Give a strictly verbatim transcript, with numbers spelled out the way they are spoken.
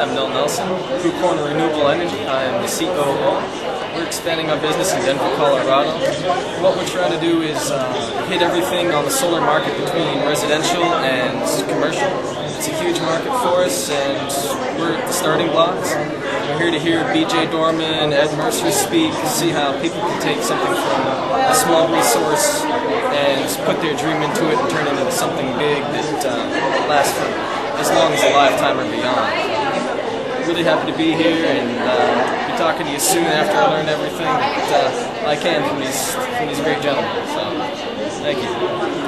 I'm Nel Nelson, Crew Corner Renewable Energy. I am the C O O. We're expanding our business in Denver, Colorado. What we're trying to do is uh, hit everything on the solar market between residential and commercial. It's a huge market for us, and we're at the starting blocks. We're here to hear B J Dorman, Ed Mercer speak, see how people can take something from a small resource and put their dream into it and turn it into something big that uh, lasts for as long as a lifetime or beyond. Really happy to be here and uh, be talking to you soon after I learned everything that uh, I can from these, from these great gentlemen. So, thank you.